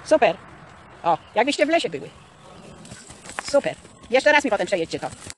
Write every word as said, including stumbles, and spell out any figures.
Super. O, jakbyście w lesie były. Super. Jeszcze raz mi potem przejedźcie to.